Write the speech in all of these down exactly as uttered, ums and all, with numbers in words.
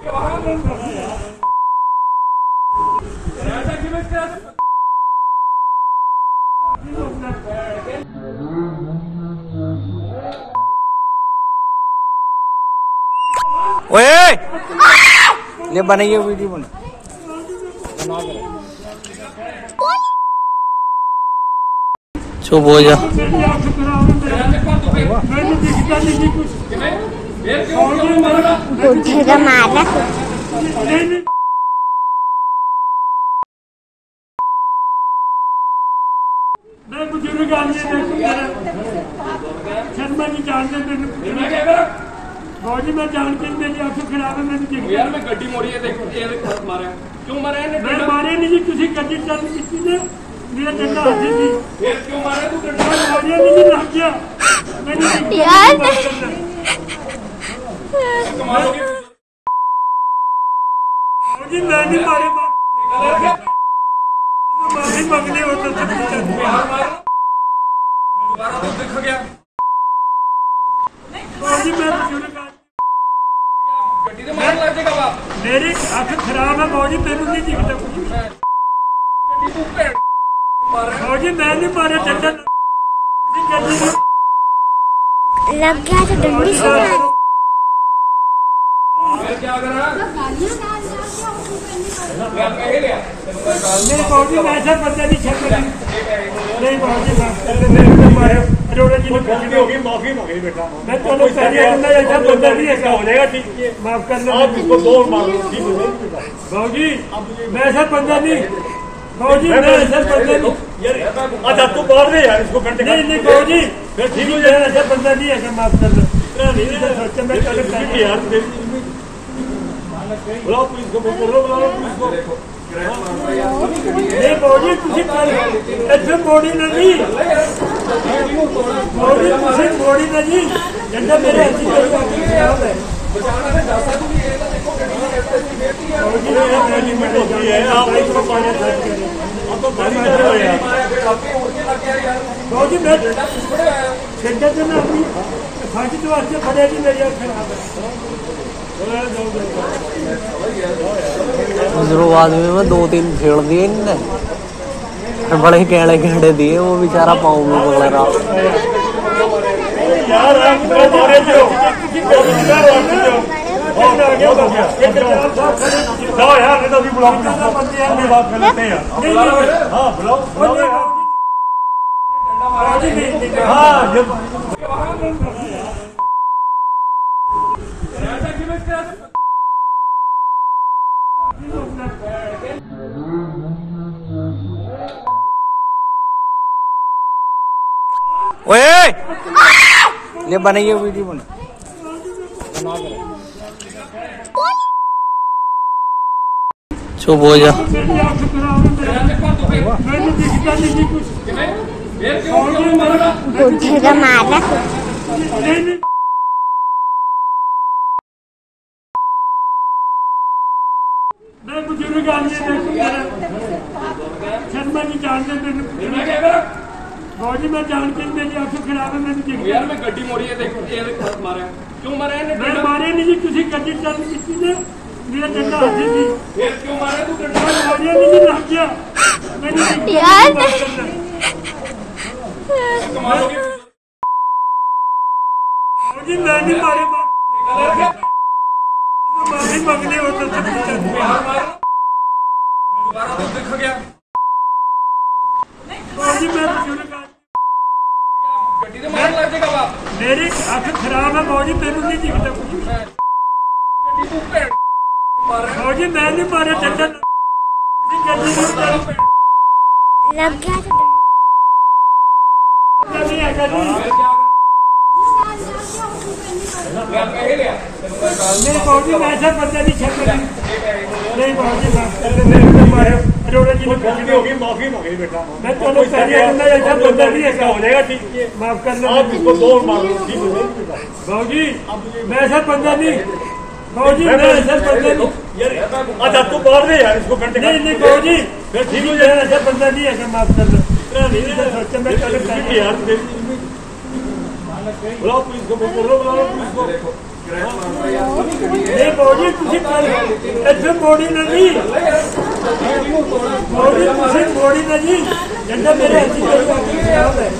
ओए ये बनाइए वीडियो बना चुप हो जा। मैं बुजुर्ग शर्मा जी जानते फौजी मैं जान के मेरी आंखों खराब है। मैंने देखा यार मैं गड्डी मोड़ी है देखो ये मारा क्यों मारा है मैं मारे नहीं जी तुसी गड्डी चल की ने मेरा डंडा हाथ जी फिर क्यों मारा तू डंडा मारिया नहीं जी लग गया मैंने यार कमालोगे फौजी मैं नहीं मारे माफी मांगने हो तो दोबारा तो दिख गया फौजी मैं गड्डी तो मार लग जाएगा बाप मेरी आंख खराब है फौजी तेनू नहीं दिखता कुछ गड्डी तू भेड़ मार फौजी मैं नहीं मारे डंडा लग गया तो डंडी से फिर क्या करा नहीं फौजी मैं ऐसा बंदा नहीं छक नहीं फौजी मारे रोड़ा जी ने गलती होगी माफी मांगी बेटा मैं तो पहले बंदा ऐसा बंदा नहीं है हो जाएगा ठीक है माफ करना आप इसको दो मारो ठीक है फौजी मैं ऐसा बंदा नहीं फौजी मैं ऐसा बंदा नहीं अच्छा तू मार दे यार इसको घंटे नहीं नहीं फौजी फिर ठीक हो जाएगा ऐसा बंदा नहीं है माफ कर दो नहीं सोचा मैं कल यार बुलाओ पुलिस को बोलो बुलाओ पुलिस को नहीं फौजी तुझे ऐसे बॉडी नहीं फौजी तुझे बॉडी नहीं झंडा मेरे हाथ में खराब है फौजी मैं झंडा से मैं अपनी फांसी तो वास्ते फटेगी मेरी आँख खराब है आदमी में दो तीन फेड़ दिए इनने बड़े केड़े केड़े दिए वो बेचारा पाँव में पकड़ रहा ओए ये बनाइए वीडियो बना चुप हो जा। मैं बुजुर्ग शर्मा जी जानते फौजी मैं जान के मेरी आंखों खराब है। मैंने देखा यार मैं गड्डी मोड़ी है देखो ये मारा क्यों मारा है मैं मारे नहीं जी तुसी गड्डी चल की ने मेरा डंडा हाथ जी फिर क्यों मारा तू डंडा मारिया नहीं जी लग गया मैंने यार कमालोगे फौजी मैं नहीं मारे माफी मांगने हो तो दोबारा तो दिख गया फौजी मैं गड्डी तो मार लग जाएगा बाप मेरी आंख खराब है फौजी तेनू नहीं दिखता कुछ गड्डी तू भेड़ मार फौजी मैं नहीं मारे डंडा लग गया तो नहीं आएगा नहीं फौजी मैं ऐसा बंदा नहीं छक नहीं फौजी मारे रोड़ा जी ने गलती होगी माफी मांगी बेटा मैं तो पहले बंदा ऐसा बंदा नहीं है हो जाएगा ठीक है माफ करना आप इसको दो मारो ठीक है फौजी मैं ऐसा बंदा नहीं फौजी मैं ऐसा बंदा नहीं अच्छा तू मार दे यार इसको घंटे नहीं नहीं फौजी फिर ठीक हो जाएगा ऐसा बंदा नहीं है माफ कर दो नहीं सोचा मैं कल यार बुलाओ पुलिस को बोलो बुलाओ पुलिस को नहीं बाबू जी इतने मोड़ी ना जी बाबू जी मोड़ी ना जी जिन्ना मेरे हाथ खराब है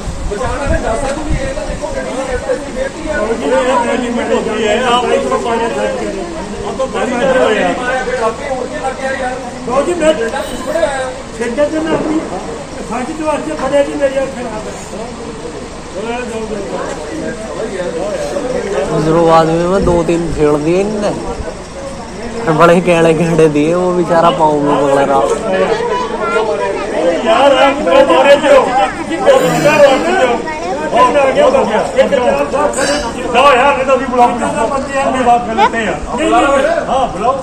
बाबू जी मैं शिद्दत से मैं अपनी फांसी तो अच्छे बड़े जी मेरी हाथ खराब है बुजुर्ग आदमी में दो तीन फेड़ दिए इनने, बड़े केड़े केड़े दिए, वो बेचारा पाँव में पकड़ रहा। यार आप मारे जो यार नहीं तो अभी बुलाओ अभी बात कर लेते हैं हाँ बुलाओ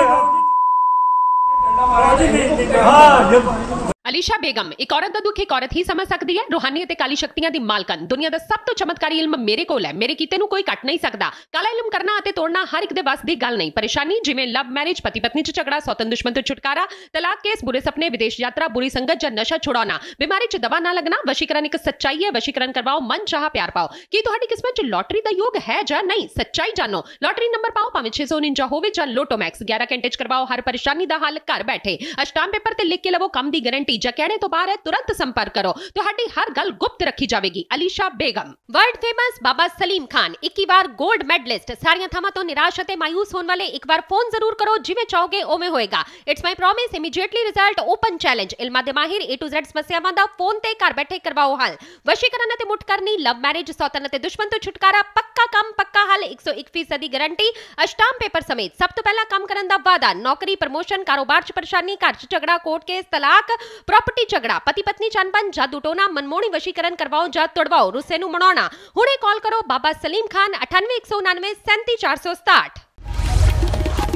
हाँ ਅਲੀਸ਼ਾ ਬੇਗਮ ਇੱਕ ਔਰਤ ਦਾ ਦੁੱਖ ਇੱਕ ਔਰਤ ਹੀ ਸਮਝ ਸਕਦੀ ਹੈ। ਰੂਹਾਨੀ ਅਤੇ ਕਾਲੀ ਸ਼ਕਤੀਆਂ ਦੀ ਮਾਲਕਨ, ਦੁਨੀਆ ਦਾ ਸਭ ਤੋਂ ਚਮਤਕਾਰੀ ਇਲਮ ਮੇਰੇ ਕੋਲ ਹੈ। ਮੇਰੇ ਕੀਤੇ ਨੂੰ ਕੋਈ ਕੱਟ ਨਹੀਂ ਸਕਦਾ। ਕਾਲਾ ਇਲਮ ਕਰਨਾ ਅਤੇ ਤੋੜਨਾ ਹਰ ਇੱਕ ਦੇ ਵੱਸ ਦੀ ਗੱਲ ਨਹੀਂ। ਪਰੇਸ਼ਾਨੀ ਜਿਵੇਂ ਲਵ ਮੈਰਿਜ, ਪਤੀ ਪਤਨੀ ਚ ਝਗੜਾ, ਸੌਤਨ ਦੁਸ਼ਮਣ ਤੋਂ ਛੁਟਕਾਰਾ, ਤਲਾਕ ਕੇਸ, ਬੁਰੇ ਸੁਪਨੇ, ਵਿਦੇਸ਼ ਯਾਤਰਾ, ਬੁਰੀ ਸੰਗਤ ਜਾਂ ਨਸ਼ਾ ਛੁਡਾਉਣਾ, ਬਿਮਾਰੀ ਚ ਦਵਾ ਨਾ ਲੱਗਣਾ। ਵਸ਼ੀਕਰਨ ਇੱਕ ਸੱਚਾਈ ਹੈ। ਵਸ਼ੀਕਰਨ ਕਰਵਾਓ, ਮਨ ਚਾਹਾ ਪਿਆਰ ਪਾਓ। ਕੀ ਤੁਹਾਡੀ ਕਿਸਮਤ ਚ ਲੋਟਰੀ ਦਾ ਯੋਗ ਹੈ ਜਾਂ ਨਹੀਂ? ਸੱਚਾਈ ਜਾਣੋ। ਲੋਟਰੀ ਨੰਬਰ ਪਾਓ, ਭਾਵੇਂ ਛੇ ਸੌ ਉਨੰਜਾ ਹੋਵੇ ਜਾਂ ਲੋਟੋ ਮੈਕਸ। ਗਿਆਰਾਂ ਘੰਟੇ ਚ ਕਰਵਾਓ ਹਰ ਪਰੇਸ਼ਾਨੀ ਦਾ ਹੱਲ ਘਰ ਬੈਠੇ। ਅਸ਼ਟਾਮ ਪੇਪਰ ਤੇ ਲਿਖ ਕੇ ਲਵੋ ਕੰਮ ਦੀ ਗਾਰੰਟੀ। ਜਾਂ ਕਹਿਣੇ ਤੋਂ ਬਾਹਰ तुरंत संपर्क करो, ਤੁਹਾਡੀ ਹਰ ਗੱਲ ਗੁਪਤ ਰੱਖੀ ਜਾਵੇਗੀ। ਅਲੀਸ਼ਾ ਬੇਗਮ। ਵਰਲਡ ਫੇਮਸ ਬਾਬਾ ਸਲੀਮ ਖਾਨ ਇੱਕੀ ਵਾਰ 골ਡ ਮੈਡਲਿਸਟ। ਸਾਰੀਆਂ ਥਾਵਾਂ ਤੋਂ ਨਿਰਾਸ਼ ਅਤੇ ਮਾਯੂਸ ਹੋਣ ਵਾਲੇ ਇੱਕ ਵਾਰ ਫੋਨ ਜ਼ਰੂਰ ਕਰੋ। ਜਿਵੇਂ ਚਾਹੋਗੇ ਉਵੇਂ ਹੋਏਗਾ। It's my promise, immediately result, open challenge. ਇਲਮਾਂ ਦੇ ਮਾਹਿਰ ਏ ਟੂ ਜ਼ੈਡ ਸਮੱਸਿਆਵਾਂ ਦਾ ਫੋਨ ਤੇ ਘਰ ਬੈਠੇ ਕਰਵਾਓ ਹੱਲ। ਵਸ਼ੀਕਰਨ ਅਤੇ ਮੁੱਠ ਕਰਨੀ, ਲਵ ਮੈਰਿਜ, ਸੌਤਨ ਅਤੇ ਦੁਸ਼ਮਣ ਤੋਂ ਛੁਟਕਾਰਾ, ਪੱਕਾ ਕੰਮ ਪੱਕਾ ਹੱਲ, ਇੱਕ ਸੌ ਇੱਕ ਫੀਸਦ ਦੀ ਗਾਰੰਟੀ, ਅਸ਼ਟਾਮ ਪੇਪਰ ਸਮੇਤ। ਸਭ ਤੋਂ ਪਹਿਲਾਂ ਕੰਮ ਕਰਨ ਦਾ ਵਾਅਦਾ। ਨੌਕਰੀ, ਪ੍ਰਮੋਸ਼ਨ, ਕਾਰੋਬਾਰ ਚ ਪਰੇਸ਼ਾਨੀ, ਘਰ ਚ ਝਗੜਾ, ਕੋਰਟ ਕੇਸ, ਤਲਾਕ, ਪ੍ਰਾਪਰਟੀ ਝਗੜਾ, ਪਤੀ ਪਤਨੀ ਚ ਅਣਬਣ, ਜਾਦੂ ਟੋਨਾ, ਮਨਮੋਹਣੀ ਵਸ਼ੀਕਰਨ ਕਰਵਾਓ ਜਾਂ ਤੁੜਵਾਓ, ਰੁੱਸੇ ਨੂੰ ਮਨਾਉਣਾ। ਹੁਣੇ ਕਾਲ ਕਰੋ ਬਾਬਾ ਸਲੀਮ ਖਾਨ ਅਠਾਨਵੇਂ ਇੱਕ ਸੌ ਉਨਾਨਵੇਂ ਸੈਂਤੀ ਚਾਰ ਸੌ ਸਤਾਹਠ।